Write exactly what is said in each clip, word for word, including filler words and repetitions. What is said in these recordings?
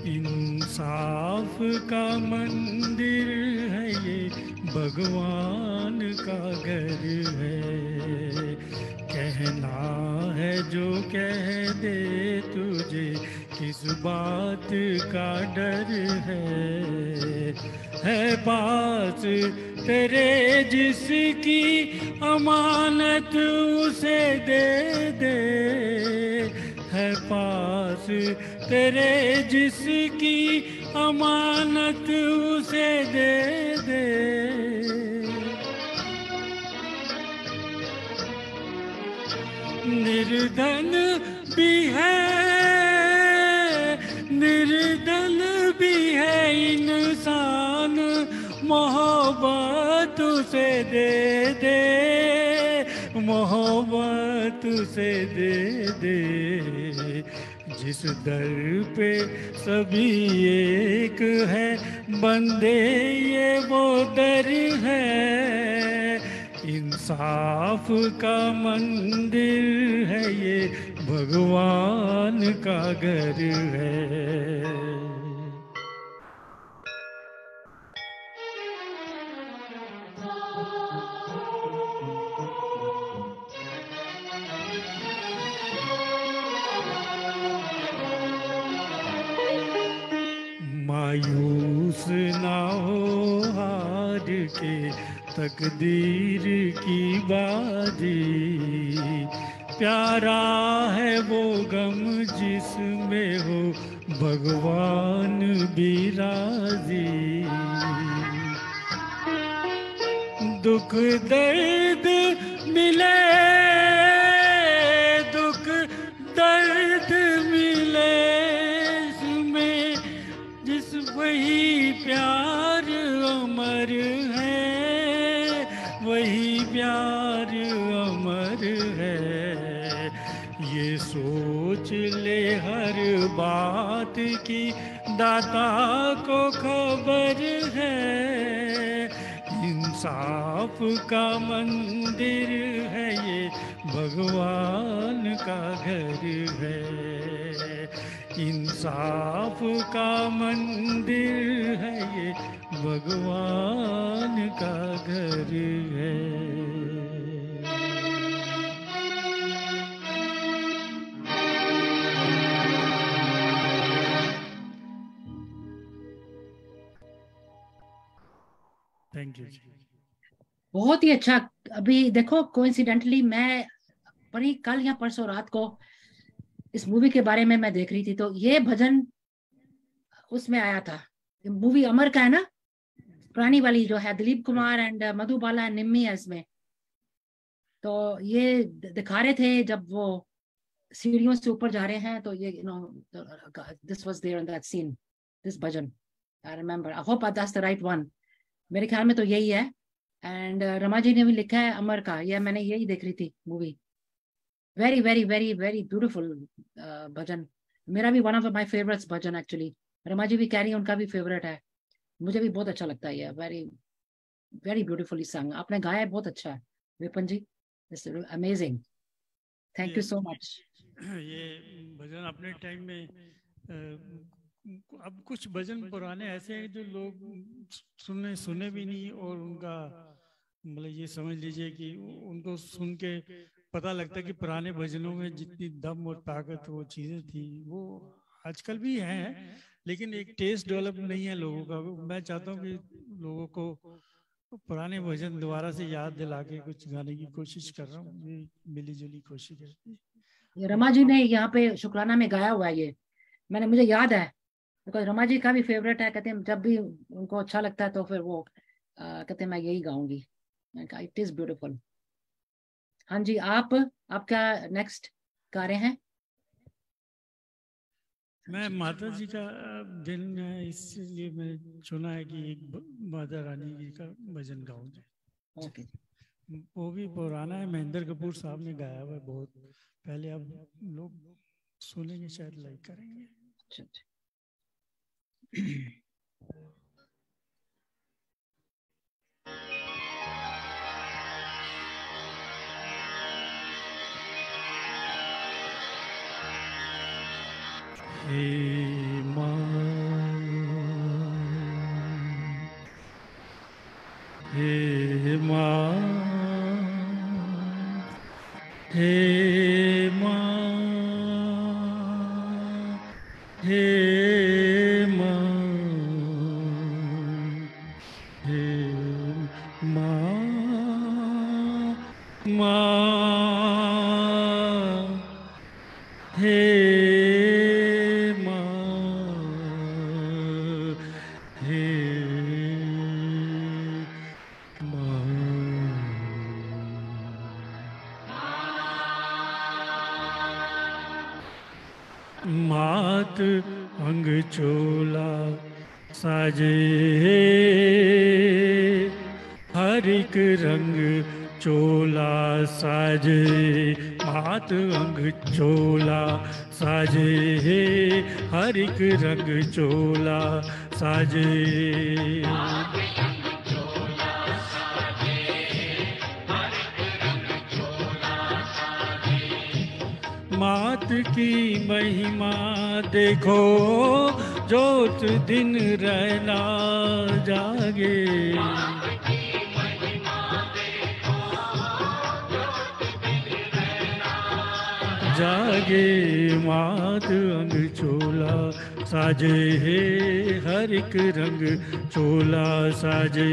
इंसाफ का मंदिर है ये, भगवान का घर है। कहना है जो कह दे तुझे, किस बात का डर है। है पास तेरे जिसकी अमानत उसे दे दे, है पास तेरे जिसकी अमानत उसे दे दे। निर्धन भी है, निर्धन भी है इंसान, मोहब्बत उसे दे दे, मोहब्बत उसे दे दे। जिस दर पे सभी एक है, बंदे ये वो दर है। इंसाफ का मंदिर है ये, भगवान का घर है। मायूस ना हो हार के तकदीर की बाजी, प्यारा है वो गम जिसमें हो भगवान भी राजी। दुख दर्द मिले, दुख दर्द मिले इसमें, जिस वही प्यार अमर है, वही प्यार अमर है। ये सोच ले हर बात की दाता को खबर है। इंसाफ का मंदिर है ये, भगवान का घर है। इंसाफ का मंदिर है ये, भगवान का घर है। थैंक यू जी। बहुत ही अच्छा। अभी देखो कोइंसिडेंटली मैं बड़ी कल या परसों रात को इस मूवी के बारे में मैं देख रही थी, तो ये भजन उसमें आया था। मूवी अमर का है ना, पुरानी वाली जो है, दिलीप कुमार एंड मधुबाला एंड निम्मी है इसमें। तो ये दिखा रहे थे जब वो सीढ़ियों से ऊपर जा रहे हैं, तो ये you know this was there in that scene, this bhajan I remember. I hope that's the right one. मेरे ख्याल में तो यही है। एंड uh, रमा जी ने भी लिखा है अमर का, ये मैंने यही देख रही थी movie. Very very very very beautiful bhajan. मेरा भी one of my favourites bhajan actually. Rama ji भी कह रही है उनका भी फेवरेट है। मुझे भी बहुत अच्छा लगता है ये, वेरी वेरी ब्यूटीफुली सॉन्ग आपने गाया है, बहुत अच्छा है Vipin ji, it's amazing. Thank ये यू सो मच। ये भजन अपने टाइम में अ, अब कुछ भजन पुराने ऐसे हैं जो लोग सुने सुने भी नहीं, और उनका मतलब ये समझ लीजिए कि उनको सुन के पता लगता है कि पुराने भजनों में जितनी दम और ताकत वो चीज़ें थी वो आजकल भी हैं, लेकिन एक टेस्ट डेवलप नहीं है लोगों का। मैं चाहता हूँ कि लोगों को पुराने भजन दोबारा से याद दिला के कुछ गाने की कोशिश कर रहा हूँ, ये मिली जुली कोशिश है। ये रमा जी ने यहाँ पे शुक्राना में गाया हुआ है ये, मैंने मुझे याद है, बिकॉज रमा जी का भी फेवरेट है। कहते हैं जब भी उनको अच्छा लगता है तो फिर वो आ, कहते हैं मैं यही गाऊंगी। It is beautiful. हाँ जी, आप आप क्या नेक्स्ट गा रहे हैं? मैं माता जी का दिन है इसलिए मैं चुना है कि एक माता रानी जी का भजन गाऊं। ओके। वो भी पुराना है, महेंद्र कपूर साहब ने गाया हुआ है बहुत पहले, अब लोग सुनेंगे शायद लाइक करेंगे। अच्छा अच्छा। हे माँ हे माँ, हे माँ, हे माँ, हे माँ, माँ, हे माँ, हे माँ। मात अंग चोला साजे, हर एक रंग चोला साजे। मात अंग चोला साजे, हर एक रंग चोला साजे। मात की महिमा देखो, जोत दिन रहना जागे। जागे मात अंग चोला साजे, हर एक रंग चोला साजे।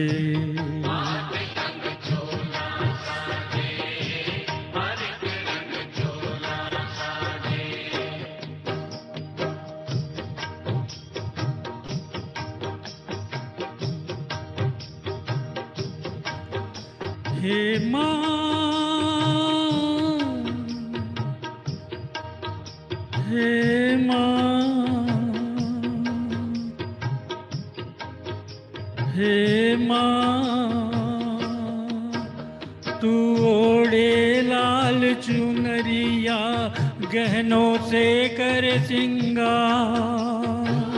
हे माँ, हे माँ, हे माँ, तू ओढ़े लाल चुनरिया, गहनों से कर सिंगार।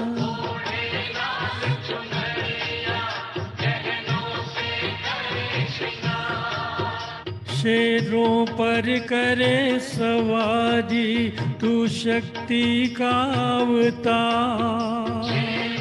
शेरों पर करे सवारी, तू शक्ति का अवतार।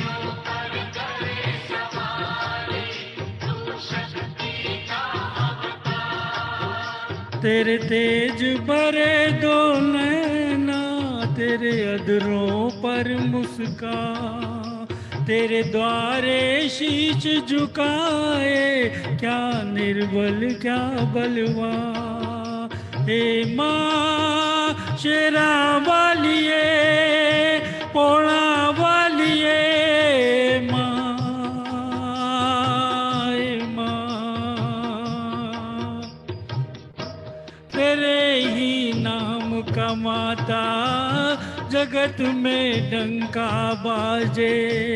तेरे तेज भरे दो नैना, तेरे अधरों पर मुस्कान। तेरे द्वारे शीश झुकाए, क्या निर्बल क्या बलवान। हे माँ शेरा वालिए, पोड़ा वालिए माँ, हे माँ, तेरे ही नाम का माता जगत में डंका बाजे।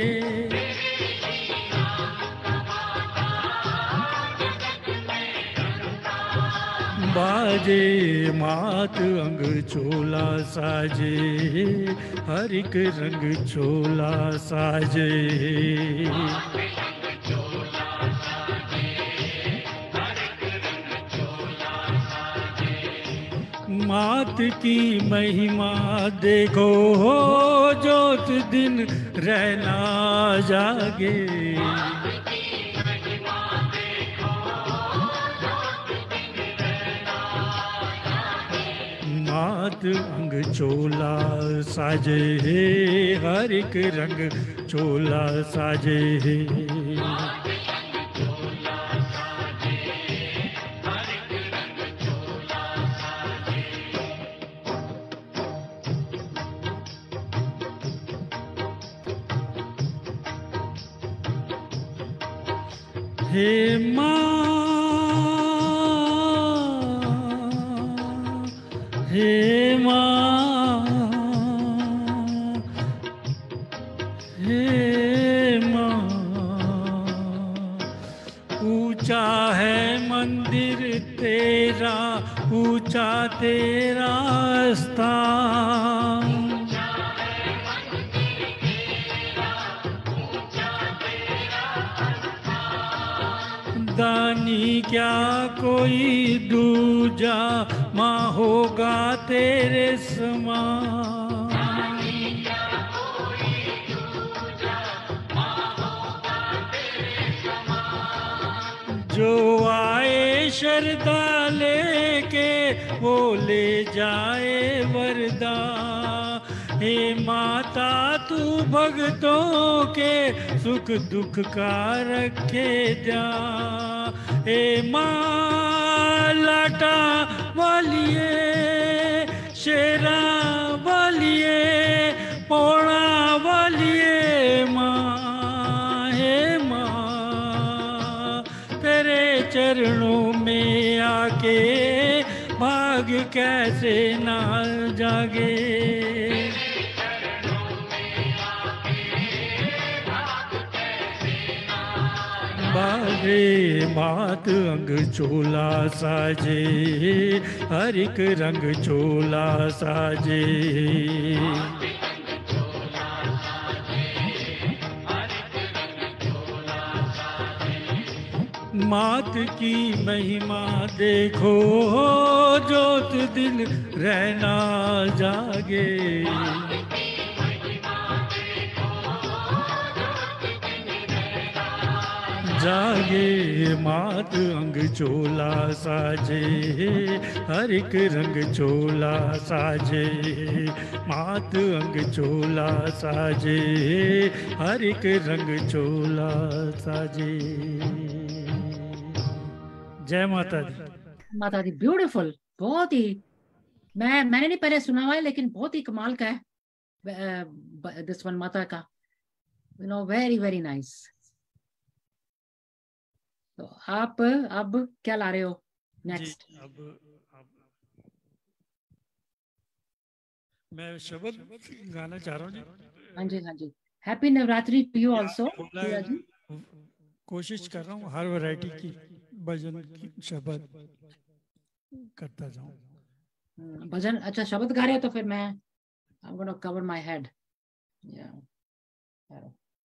बाजे मात अंग चोला साजे, हर एक रंग चोला साजे। मात की महिमा देखो, जोत दिन रहना जागे। मात अंग चोला साजे, हर एक रंग चोला साजे। हे माँ, हे माँ, हे माँ, ऊंचा है मंदिर तेरा, ऊंचा तेरा स्थान। दानी क्या कोई दूजा, माँ होगा तेरे समान। जो आए शरदा लेके वो ले जाए वरदा। हे माता तू भक्तों के सुख दुख का रखे ध्यान। हे माँ लाटा वालिए शेरा वालिए पौड़ा वालिए माँ। हे माँ तेरे चरणों में आके भाग कैसे ना जागे। बागे मात अंग चोला साजे हर एक रंग चोला साजे। मात की महिमा देखो जोत दिन रहना जागे। जागे मात अंग चोला साजे हर एक रंग चोला साजे। मात अंग चोला साजे हर एक रंग चोला साजे। जय माता दी। माता दी ब्यूटीफुल, बहुत ही, मैं मैंने नहीं पहले सुना हुआ है लेकिन बहुत ही कमाल का है दिस वन माता का, you know, very very nice. तो आप अब क्या ला रहे हो नेक्स्ट? अब, अब मैं शब्द गाना चाह रहा हूँ जी। हाँ जी हाँ जी। Happy Navratri to you also. कोशिश कर रहा हूँ हर वैरायटी की भजन की शब्द करता जाऊँ। भजन, अच्छा शब्द गा रहे हो तो फिर मैं I'm going to cover my head. Yeah. Yeah.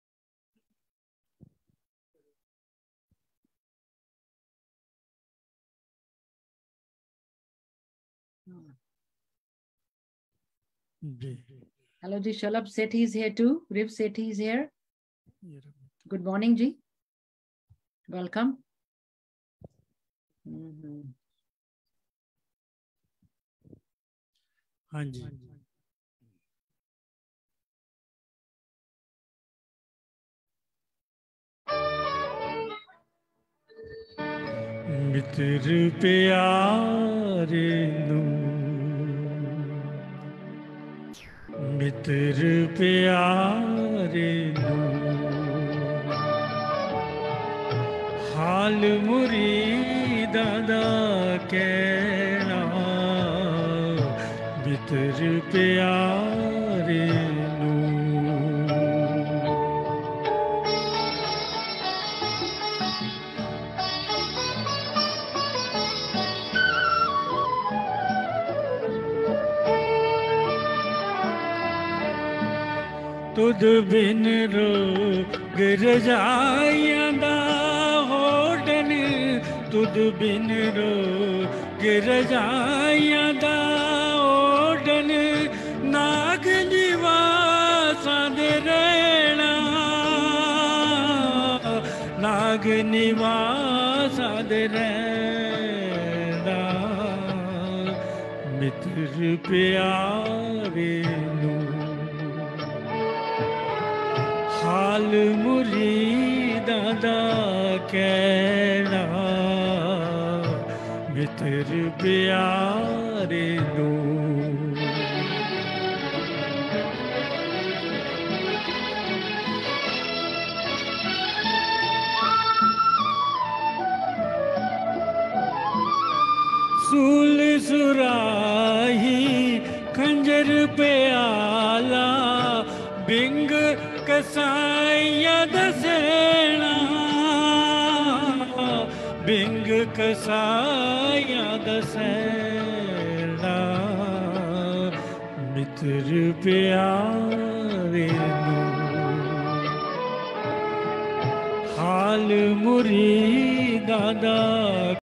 Hello ji, Shalabh Sethi is here too. Riv Sethi is here. Good morning ji. Welcome. Mm-hmm. हाँ जी। मित्र प्यारे नू मित्र प्यारे नू हाल मुरीदा दा कहना। मित्र प्यारे नू तुद बिन रोग रजाइयां दा होडन। तुद बिन रोग रजाइयां दा होडन। नाग निवासां दे रहना। नाग निवासां दे रहना। मित्र प्यारे नू हाल मुरीदा दा कहना। मित्र प्यारे नू सूल सुराही खंजर पे आला। बिंग कसाइया दसेना। बिंग कसाइया दसेना। मित्र प्यारे नू हाल मुरीदा दा